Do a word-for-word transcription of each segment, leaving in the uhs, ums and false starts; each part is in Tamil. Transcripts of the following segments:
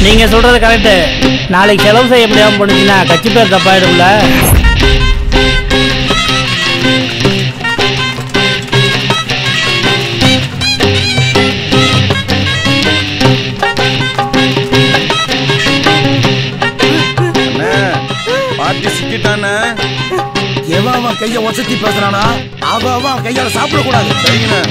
நீங்க சொல்றது கரெக்டு. நாளைக்கு செலவு செய்ய முடியாமல் போனீங்கன்னா கட்சி பேர் தப்பாயிடும்ல. எவன் கைய ஒசத்தி பேசுறானா அவன் கையால சாப்பிடக்கூடாது. சரிங்கண்ணா.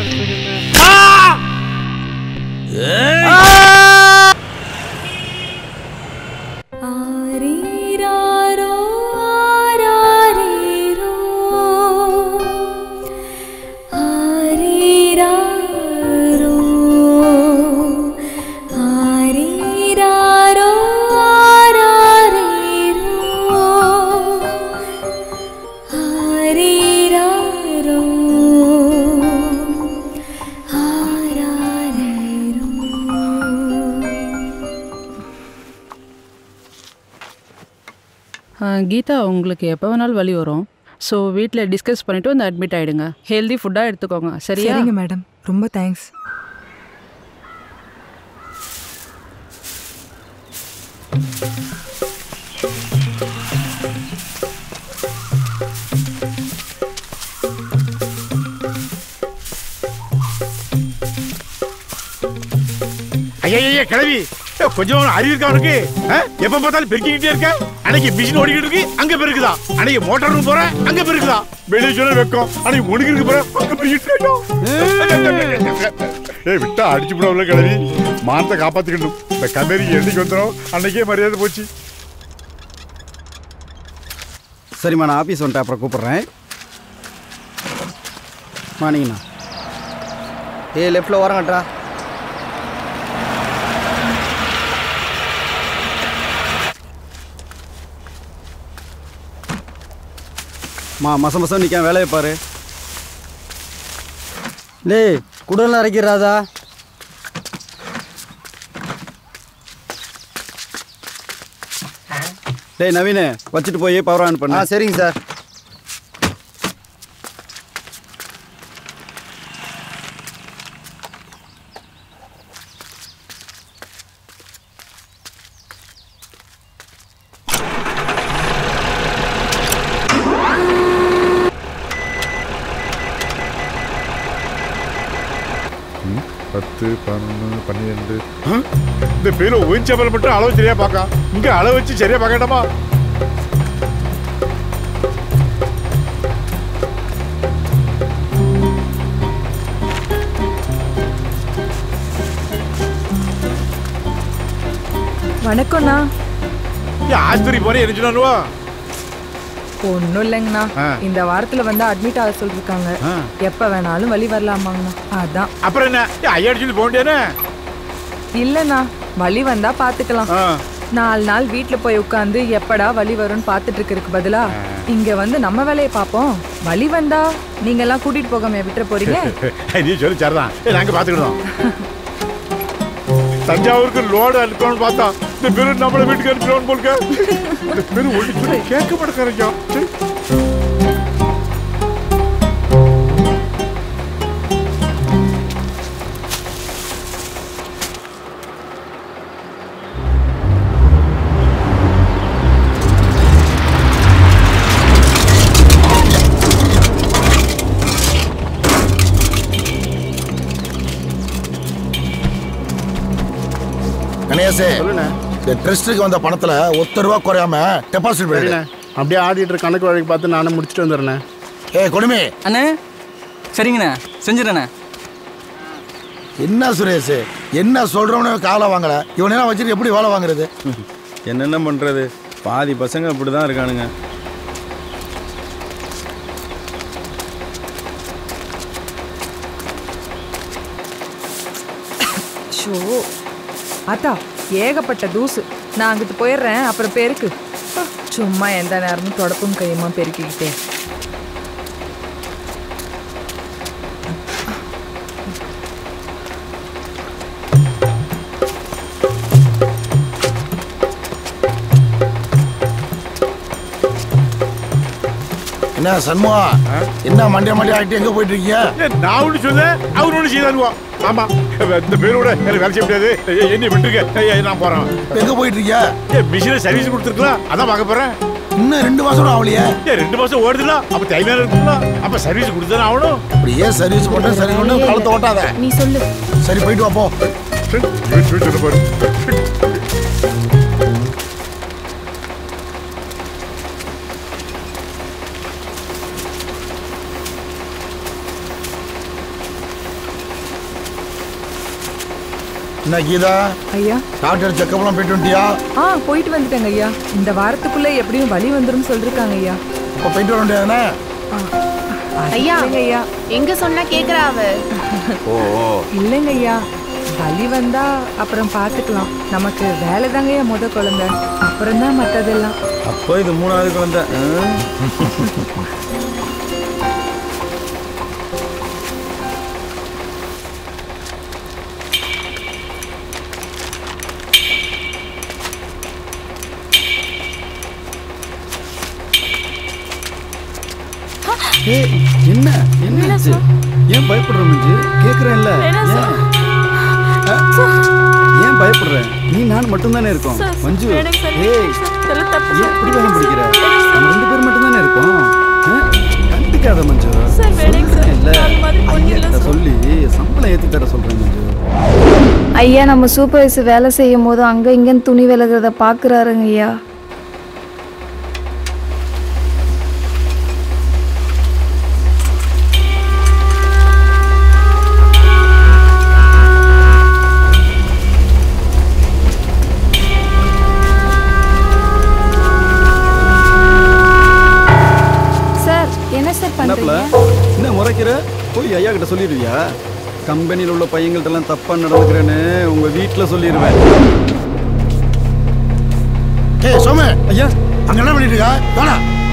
கீதா, உங்களுக்கு எப்போ வேணாலும் வலி வரும். ஸோ வீட்டில் டிஸ்கஸ் பண்ணிவிட்டு வந்து அட்மிட் ஆகிடுங்க. ஹெல்தி ஃபுட்டாக எடுத்துக்கோங்க. சரியா? சரிங்க மேடம், ரொம்ப தேங்க்ஸ். ஐயா கிளவி, கொஞ்சம் அறிவு இருக்கா உனக்கு? எப்ப பார்த்தாலும் பெருக்கிக்கிட்டே இருக்க. அன்னைக்கு மிஷின் ஓடிக்கிட்டு இருக்கு, அங்க பெருக்குதா. அன்னைக்கு மோட்டார் ரூம் போற, அங்க பெருக்குதா. வெளியே சொல்ல வைக்கும், அன்னைக்கு முடுக்கிருக்கு போற, அங்க பெருக்கிட்டு. ஏய் விட்டா அடிச்சு போடல கிளவி. மானத்தை காப்பாத்திக்கணும். இந்த கம்பெனி என்னைக்கு வந்துடும் அன்னைக்கே மரியாதை போச்சு. சரிம்மா, நான் ஆஃபீஸ் வந்துட்டு அப்புறம் கூப்பிட்றேன். மானிங்கண்ணா. ஏ லெஃப்டில் வரங்கட்டா. மா மசம் மசம் நிற்க வேலையை பாரு. டேய் குடலாம் அரைக்கிறாதா? டேய் நவீனு, வச்சுட்டு போய் பவர் ஆன் பண்ணு. சரிங்க சார். பத்து பதினொன்று பன்னிரெண்டு. இந்த பேரை ஓய்ச்சப்பல் மட்டும் அளவு சரியா பார்க்க, இங்க அளவு வச்சு சரியா பார்க்கட்டாமா? வணக்கம்ண்ணா. ஆஸ்பத்திரி போறேன் என்ன சொன்னானுவா? ஒன்றும் இல்லைங்கண்ணா, இந்த வாரத்தில் வந்து அட்மிட் ஆக சொல்லிருக்காங்க. எப்போ வேணாலும் வலி வரலாமாங்கண்ணா. அதான். அப்புறம் என்ன ஐயா சொல்லி போக முடியானே? இல்லைண்ணா, வலி வந்தா பார்த்துக்கலாம். நாலு நாள் வீட்டில் போய் உட்காந்து எப்படா வலி வரும்னு பார்த்துட்டு இருக்கிறதுக்கு பதிலா இங்கே வந்து நம்ம வேலையை பார்ப்போம். வலி வந்தா நீங்க எல்லாம் கூட்டிட்டு போகாம விட்டுற போறீங்க? நீ சொல்லி சரிதான், நாங்க பார்த்துக்கிட்டோம். தஞ்சாவூருக்கு லோடு அனுப்பணும்னு பார்த்தா இந்த பேரு நம்மள வீட்டுக்கு அனுப்பிடுவோம் போல்க. இந்த பேரு ஒண்ணு கேட்க மாட்டேங்கிறீங்க. இந்த ட்ரஸ்ட்டுக்கு வந்த பணத்துல ஒத்த ரூபா குறையாம டெபாசிட் பண்ணிடுறேன். அப்படியே ஆடிட்டர் கணக்கு வழக்கு பார்த்து நானும் முடிச்சுட்டு வந்துடுறேன். ஏ கொடுமை அண்ணே. சரிங்கண்ணே, செஞ்சிடண்ணே. என்ன சுரேஷ், என்ன சொல்றவனே காலை வாங்கல, இவனெல்லாம் வச்சுட்டு எப்படி வேலை வாங்குறது? என்னென்ன பண்றது, பாதி பசங்க அப்படிதான் இருக்கானுங்க. அத்தா ஏகப்பட்ட தூசு. நான் அங்கிட்டு போயிடுறேன், அப்புறம் பெருக்கு. சும்மா எந்த நேரமும் தொடப்பும் கையுமா பெருக்கிக்கிட்டே. என்ன சண்முகா என்ன மண்டியா மண்டியா ஆகிட்டு எங்க போயிட்டு இருக்கீங்க? நான் ஒண்ணு சொல்ல அவர் ஒண்ணு செய்தாருவா. ஆமா இந்த பேரோட எனக்கு வேலை செய்ய முடியாது. என்ன விட்டுருக்க, நான் போறேன். எங்க போயிட்டு இருக்கீங்க? மிஷினை சர்வீஸ் கொடுத்துருக்கலாம், அதான் பார்க்க போறேன். இன்னும் ரெண்டு மாசம் ஆகலையே. ரெண்டு மாசம் ஓடுதுல, அப்ப டைம் இருக்குல்ல, அப்ப சர்வீஸ் கொடுத்தானே ஆகணும். அப்படியே சர்வீஸ் மட்டும் சரி கொண்டு காலத்தை ஓட்டாத. நீ சொல்லு. சரி போயிட்டு வா போ. என்ன கீதா ஐயா, டாக்டர் செக்கப்லாம் போயிட்டு வந்துட்டியா? ஆ போயிட்டு வந்துட்டேங்க ஐயா. இந்த வாரத்துக்குள்ள எப்படியும் வலி வந்துரும் சொல்லிருக்காங்க ஐயா. அப்ப போயிட்டு வர வேண்டியதானே? ஐயா ஐயா எங்க சொன்னா கேக்குறா அவ. ஓ இல்லைங்க ஐயா, வலி வந்தா அப்புறம் பாத்துக்கலாம். நமக்கு வேலை தாங்க ஐயா முத குழந்தை, அப்புறம் தான் மத்ததெல்லாம். அப்போ இது மூணாவது குழந்தை. என்ன என்ன ஏன் பயப்படுற மஞ்சு? கேக்குறேன்ல, ஏன் பயப்படுற? நீ நான் மட்டும் தானே இருக்கோம் மஞ்சு. ஏய் எப்படி வேணும் பிடிக்கிற? நம்ம ரெண்டு பேர் மட்டும் தானே இருக்கோம். கண்டுக்காத மஞ்சு. இல்ல ஐயா சொல்லி சம்பளம் ஏத்தி தர சொல்றேன் மஞ்சு. ஐயா நம்ம சூப்பர்வைசர் வேலை செய்யும் போது அங்க இங்கன்னு துணி விலகிறத பாக்குறாருங்க ஐயா. என்ன முறைக்கிற? போய் ஐயா கிட்ட சொல்லிடுவியா? கம்பெனியில் உள்ள பையங்கள்ட்ட எல்லாம் தப்பா நடந்துக்கிறேன்னு உங்க வீட்டுல சொல்லிடுவேன். ஏய் சோமே, ஐயா அங்க என்ன பண்ணிட்டு இருக்கா? வாடா.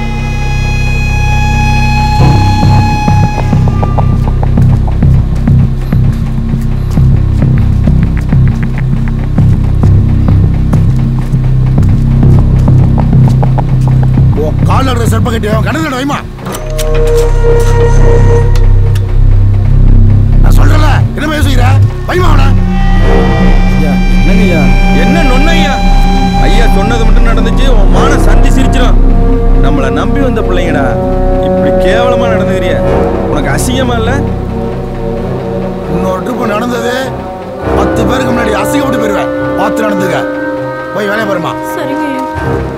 ஓ கால் நடுற செருப்ப கட்டி கடந்த வைமா. நான் சொல்றல என்ன பேசுகிற? வைமா அவன. ஐயா என்னங்கய்யா, என்ன நொன்னையா? ஐயா சொன்னது மட்டும் நடந்துச்சு, உன் மான சந்தி சிரிச்சிடும். நம்மளை நம்பி வந்த பிள்ளைங்கடா, இப்படி கேவலமா நடந்துக்கிறிய, உனக்கு அசிங்கமா இல்ல? இன்னொரு ட்ரிப் நடந்தது பத்து பேருக்கு முன்னாடி அசிங்கப்பட்டு போயிருவேன். பார்த்து நடந்துக்க. போய் வேலையை பாருமா. சரிங்க.